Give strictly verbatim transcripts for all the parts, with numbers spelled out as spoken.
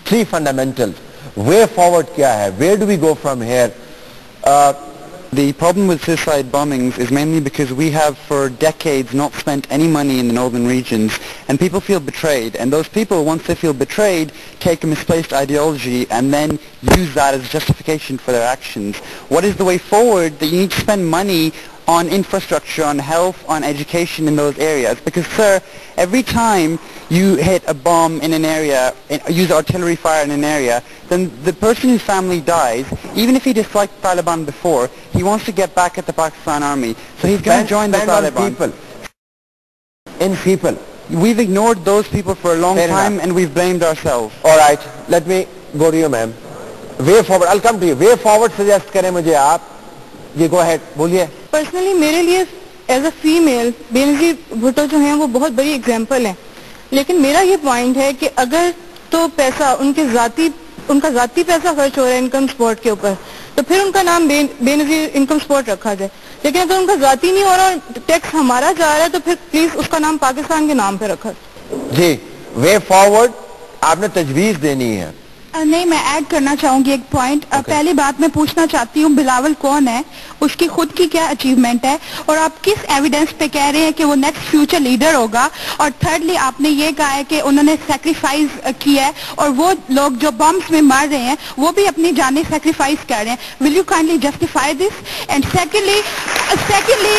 three fundamentals. Way forward kya hai? Where do we go from here? Uh, The problem with suicide bombings is mainly because we have for decades not spent any money in the northern regions, and people feel betrayed, and those people, once they feel betrayed, take a misplaced ideology and then use that as justification for their actions. What is the way forward? That you need to spend money on infrastructure, on health, on education in those areas. Because, sir, every time you hit a bomb in an area, use artillery fire in an area, then the person whose family dies, even if he disliked Taliban before, he wants to get back at the Pakistan army. So he's going to join the Taliban. People. In people. We've ignored those people for a long Fair time enough. and we've blamed ourselves. All right, let me go to you, ma'am. Way forward, I'll come to you. Way forward suggest کریں مجھے آپ. یہ go ahead, بولیے. Personally میرے لیے as a female Benazir Bhutto جو ہیں وہ بہت بڑی اگزامپل ہیں، لیکن میرا یہ پوائنٹ ہے کہ اگر تو پیسہ ان کے ذاتی ان کا ذاتی پیسہ خرچ ہو رہا ہے انکم سپورٹ کے اوپر تو پھر ان کا نام بینظیر انکم سپورٹ رکھا جائے، لیکن اگر ان کا ذاتی نہیں ہو رہا اور ٹیکس ہمارا جا رہا ہے تو پھر پلیز اس کا نام پاکستان کے نام پہ رکھا. جی وے فارورڈ آپ نے تجویز دینی ہے. نہیں میں ایڈ کرنا چاہوں گی ایک پوائنٹ. پہلی بات میں پوچھنا چاہتی ہوں بلاول کون ہے، اس کی خود کی کیا اچیومنٹ ہے، اور آپ کس ایویڈنس پہ کہہ رہے ہیں کہ وہ نیکسٹ فیوچر لیڈر ہوگا. اور تھرڈلی آپ نے یہ کہا ہے کہ انہوں نے سیکریفائز کیا ہے اور وہ لوگ جو بمس میں مار رہے ہیں وہ بھی اپنی جانیں سیکریفائز کر رہے ہیں. Will you kindly justify this? And secondly secondly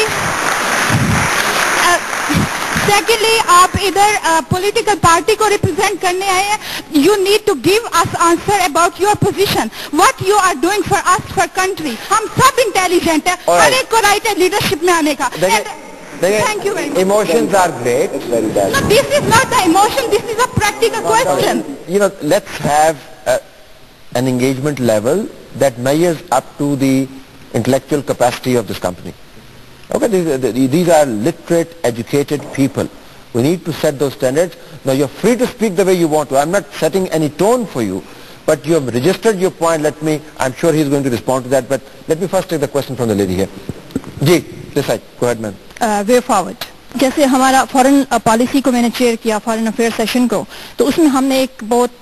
secondly آپ ادھر پولیٹیکل پارٹی کو ریپرزینٹ کرنے آئے ہیں. You need to give us answer about your position what you are doing for us for country. ہم سب انٹیلیجنٹ ہیں، ہر ایک کو رائٹ ہے لیڈرشپ میں آنے کا. Thank you very much. Emotions are great. No, this is not the emotion, this is a practical question. You know, let's have a, an engagement level that measures up to the intellectual capacity of this company. Okay, these, these are literate, educated people. We need to set those standards. Now you're free to speak the way you want to. I'm not setting any tone for you, but you have registered your point. Let me, I'm sure he's going to respond to that, but let me first take the question from the lady here. Ji, this side. Go ahead, ma'am. Way forward جیسے ہمارا foreign policy کو میں نے chair کیا foreign affair session کو، تو اس میں ہم نے ایک بہت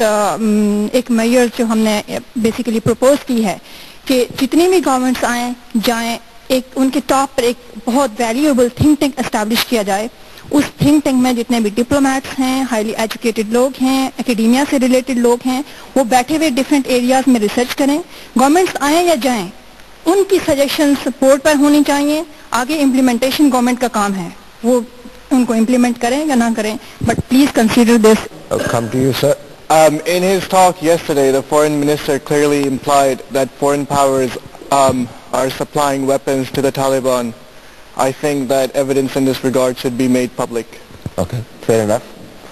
ایک میئر جو ہم نے بیسیکلی پروپوز کی ہے کہ جتنی بھی گورنمنٹس آئیں جائیں ایک ان کے ٹاپ پر ایک بہت ویلیویبل تھنک ٹینک اسٹیبلش کیا جائے. اس تھنک ٹینک میں جتنے بھی ڈپلومیٹس ہیں، ہائیلی ایجوکیٹڈ لوگ ہیں، اکیڈیمیا سے ریلیٹڈ لوگ ہیں، وہ بیٹھے ہوئے ڈفرینٹ ایریاز میں ریسرچ کریں. گورنمنٹس آئیں یا جائیں ان کی سجیشن سپورٹ پر ہونی چاہیے. آگے امپلیمنٹیشن گورنمنٹ کا کام ہے، وہ ان کو امپلیمنٹ کریں یا نہ کریں، but please consider this. Come to you, sir. Um, in his talk yesterday, the foreign minister clearly implied that foreign powers um, are supplying weapons to the Taliban. I think that evidence in this regard should be made public. Okay, fair enough.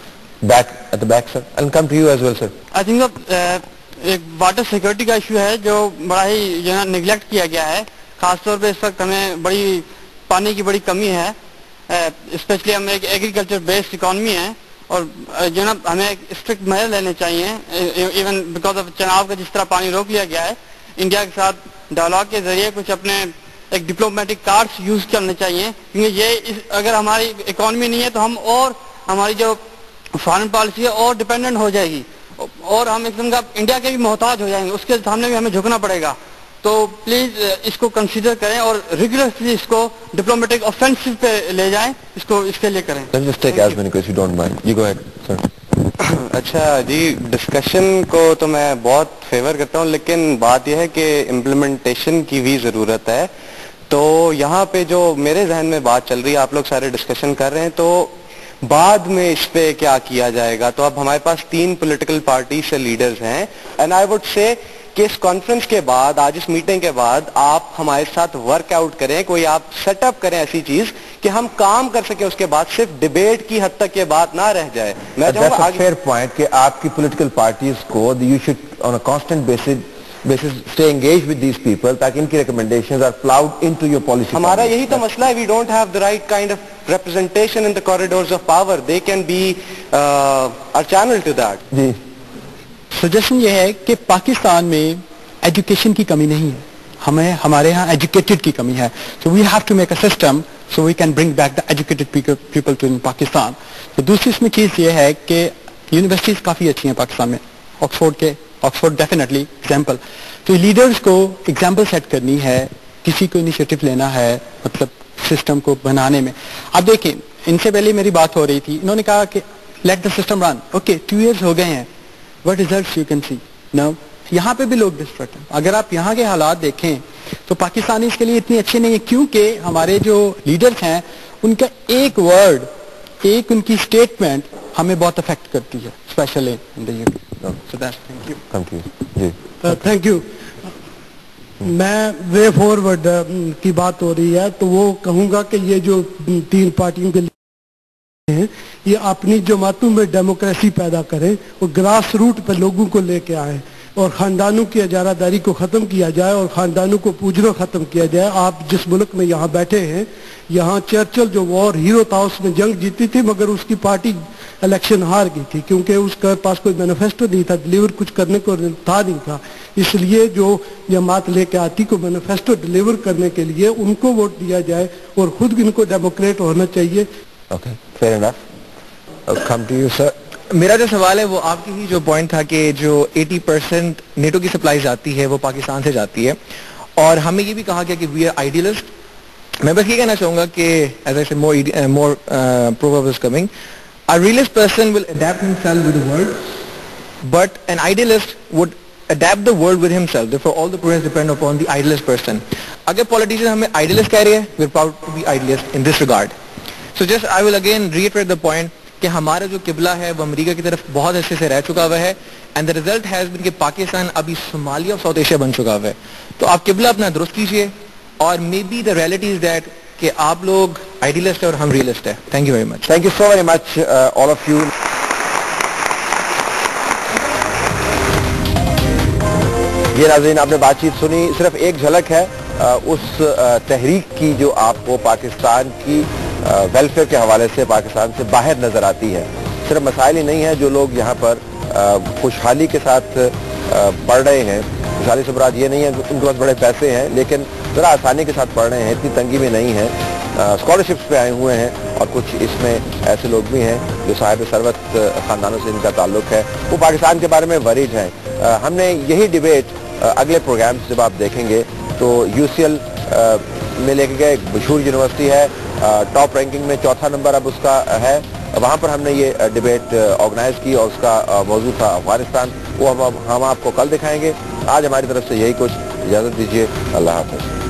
Back at the back, sir. I'll come to you as well, sir. I think that ایک water security کا issue ہے جو بڑا ہی جو ہے neglect کیا گیا ہے. خاص طور پہ اس وقت ہمیں بڑی پانی کی بڑی کمی ہے، اسپیشلی ہم ایک ایگریکلچر بیسڈ اکانومی ہے اور جو ہے نا ہمیں ایک اسٹرکٹ میئر لینے چاہیے. ایون بیکاز آف چناب کا جس طرح پانی روک لیا گیا ہے، انڈیا کے ساتھ ڈائلاگ کے ذریعے کچھ اپنے ایک ڈپلومیٹک کارڈس یوز کرنے چاہیے، کیونکہ یہ اگر ہماری اکانومی نہیں ہے تو ہم اور ہماری جو فارن پالیسی ہے اور ڈپینڈنٹ ہو جائے گی اور ہم ایک دم کا انڈیا کے بھی محتاج ہو جائیں گے، اس کے سامنے بھی ہمیں جھکنا پڑے گا. تو پلیز اس کو کنسیڈر کریں اور ریگولرلی اس کو ڈپلومیٹک آفینسو پہ لے جائیں، اس کو اس کے لیے کریں. اچھا جی، ڈسکشن کو تو میں بہت فیور کرتا ہوں، لیکن بات یہ ہے کہ امپلیمنٹیشن کی بھی ضرورت ہے. تو یہاں پہ جو میرے ذہن میں بات چل رہی ہے، آپ لوگ سارے ڈسکشن کر رہے ہیں، تو بعد میں اس پہ کیا کیا جائے گا. تو اب ہمارے پاس تین پولیٹیکل پارٹی سے لیڈرز ہیں، اینڈ آئی وڈ سے کہ اس کانفرنس کے بعد، آج اس میٹنگ کے بعد آپ ہمارے ساتھ ورک آؤٹ کریں، کوئی آپ سیٹ اپ کریں ایسی چیز کہ ہم کام کر سکیں. اس کے بعد صرف ڈیبیٹ کی حد تک یہ بات نہ رہ جائے. میں چاہوں گا فیئر پوائنٹ کہ آپ کی پولیٹیکل پارٹیز کو you should on a constant basis basis stay engage with these people تاکہ ان کی recommendations are ploughed into your policy. ہمارا یہی تو مسئلہ ہے، we don't have the right kind of representation in the corridors of power. They can be our channel to that. جی suggestion یہ ہے کہ پاکستان میں ایجوکیشن کی کمی نہیں ہے، ہمیں ہمارے ہاں ایجوکیٹڈ کی کمی ہے. So we have to make a system so we can bring back the educated people to in Pakistan. تو دوسری اس میں چیز یہ ہے کہ یونیورسٹیز کافی اچھی ہیں پاکستان میں ऑक्सफोर्ड के, ऑक्सफोर्ड डेफिनेटली एग्जाम्पल। तो लीडर्स को एग्जाम्पल सेट करनी है, किसी को इनिशिएटिव लेना है मतलब सिस्टम को बनाने में। अब देखिए, इनसे पहले मेरी बात हो रही थी, इन्होंने कहा कि let the system run, okay two years हो गए हैं, what results you can see now. यहाँ पे भी लोग डिस्ट्रैक्ट हैं। अगर आप यहाँ के हालात देखें तो पाकिस्तानी इसके लिए इतने अच्छे नहीं है, क्योंकि हमारे जो लीडर्स हैं उनका एक वर्ड, एक उनकी स्टेटमेंट हमें बहुत अफेक्ट करती है, specially in the UK. So that's thank you. Thank you ji. Thank you. मैं वे फॉरवर्ड की बात हो रही है तो वो कहूँगा कि ये जो तीन पार्टियों के लिए हैं ये अपनी जमातों में डेमोक्रेसी पैदा करें और ग्रास रूट पर लोगों को लेके आए और ख़ानदानों की इजारादारी को ख़त्म किया जाए और ख़ानदानों को पूजना ख़त्म किया जाए। आप जिस मुल्क में यहाँ बैठे हैं, यहाँ चर्चिल जो वॉर हीरो था उसमें जंग जीती थी मगर उसकी पार्टी इलेक्शन हार गई थी क्योंकि उसके पास कोई मैनिफेस्टो नहीं था, डिलीवर कुछ करने को था नहीं था। इसलिए जो जमात लेके आती को मैनिफेस्टो डिलीवर करने के लिए उनको वोट दिया जाए और खुद इनको डेमोक्रेट होना चाहिए। Okay, fair enough. Come to you sir. मेरा जो सवाल है वो आपकी ही जो पॉइंट था कि जो अस्सी परसेंट नेटो की सप्लाई जाती है वो पाकिस्तान से जाती है और हमें ये भी कहा गया कि वी आर आइडियलिस्ट। मैं बस ये कहना चाहूंगा कि as I said more more proverb is coming, a realist person will adapt himself with the world but an idealist would adapt the world with himself. Therefore all the progress depend upon the idealist person. अगर politician हमें idealist कह रहे हैं, we're proud to be idealist in this regard. So just I will again reiterate the point कि हमारा जो किबला है वो अमेरिका की तरफ बहुत अच्छे से रह चुका हुआ है and the result has been कि पाकिस्तान अभी सोमालिया और साउथ एशिया बन चुका हुआ है। तो आप किबला अपना दुरुस्त कीजिए और maybe the reality is that कि आप लोग idealist है और हम realist है। Thank you very much. Thank you so very much uh, all of you. ये नाज़रीन आपने बातचीत सुनी, सिर्फ एक झलक है आ, उस आ, तहरीक की जो आपको पाकिस्तान की वेलफेयर के हवाले से पाकिस्तान से बाहर नजर आती है। सिर्फ मसाइल ही नहीं है जो लोग यहाँ पर आ, खुशहाली के साथ आ, पढ़ रहे हैं, खुशहाली से मुराद ये नहीं है उनके पास बड़े पैसे हैं लेकिन ज़रा आसानी के साथ पढ़ रहे हैं, इतनी तंगी में नहीं है, स्कॉलरशिप्स पे आए हुए हैं और कुछ इसमें ऐसे लोग भी हैं जो साहिब सरवत ख़ानदानों से इनका ताल्लुक है, वो पाकिस्तान के बारे में वरीड हैं। हमने यही डिबेट अगले प्रोग्राम जब आप देखेंगे तो यूसीएल में लेके गए, एक मशहूर यूनिवर्सिटी है, टॉप रैंकिंग में चौथा नंबर अब उसका है, वहाँ पर हमने ये डिबेट ऑर्गेनाइज की और उसका मौजू था अफगानिस्तान। वो हम हम आपको कल दिखाएंगे। आज हमारी तरफ से यही कुछ, इजाज़त दीजिए, अल्लाह हाफ़िज़।